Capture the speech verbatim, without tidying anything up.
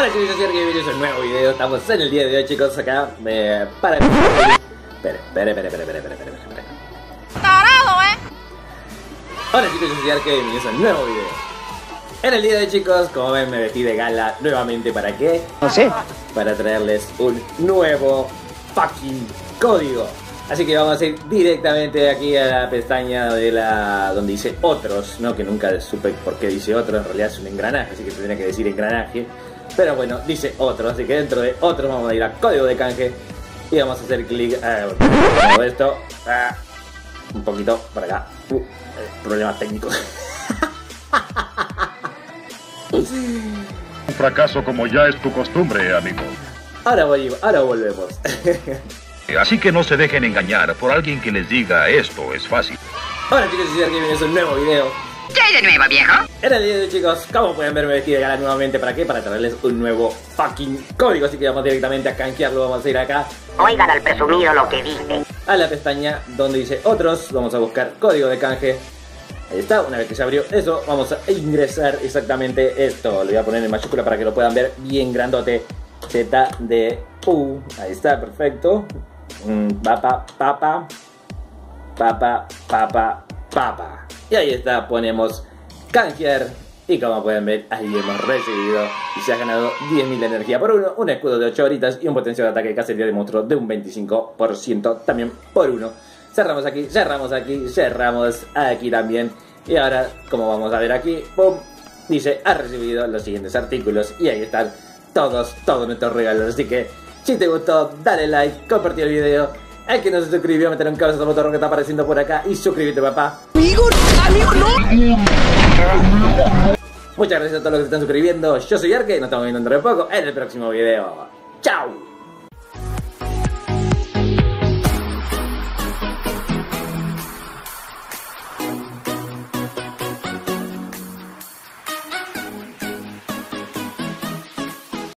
Hola chicos, yo soy Arque y bienvenidos a un nuevo video. Estamos en el día de hoy, chicos, acá eh, para... Espera, espera, espera, espera, espera, espera, espera, espera. Tarado, eh. Hola chicos, yo soy Arque y bienvenidos a un nuevo video. En el día de hoy, chicos, como ven, me vestí de gala nuevamente. ¿Para qué? No sé. Para traerles un nuevo fucking código. Así que vamos a ir directamente aquí a la pestaña de la donde dice otros, ¿no? Que nunca supe por qué dice otros, en realidad es un engranaje, así que tendría que decir engranaje. Pero bueno, dice otros, así que dentro de otros vamos a ir a código de canje y vamos a hacer clic a todo esto. Ah, un poquito para acá. Uh, problemas técnicos. Un fracaso como ya es tu costumbre, amigo. Ahora voy, ahora volvemos. Así que no se dejen engañar por alguien que les diga esto es fácil. Hola chicos, soy Arque y bienvenidos a un nuevo video. ¿Qué hay de nuevo, viejo? En el día de hoy, chicos, como pueden ver, me vestí de gala nuevamente. ¿Para qué? Para traerles un nuevo fucking código. Así que vamos directamente a canjearlo. Vamos a ir acá Oigan al presumido lo que dice. a la pestaña donde dice otros. Vamos a buscar código de canje. Ahí está, una vez que se abrió eso, vamos a ingresar exactamente esto. Lo voy a poner en mayúscula para que lo puedan ver bien grandote. Z D U. Ahí está, perfecto. Mm, papa, papa, papa, papa, papa. Y ahí está, ponemos canjear. Y como pueden ver, ahí hemos recibido y se ha ganado diez mil de energía por uno, un escudo de ocho horitas y un potencial de ataque de cacería de monstruo de un veinticinco por ciento también por uno. Cerramos aquí, cerramos aquí, cerramos aquí también. Y ahora, como vamos a ver aquí, ¡pum! Dice, ha recibido los siguientes artículos. Y ahí están todos, todos nuestros regalos. Así que, si te gustó, dale like, compartí el video. El que no se suscribió, meter un cabezazo al botón que está apareciendo por acá. Y suscríbete, papá. Amigo, amigo, no. Muchas gracias a todos los que se están suscribiendo. Yo soy Arque, nos estamos viendo dentro de poco en el próximo video. ¡Chao!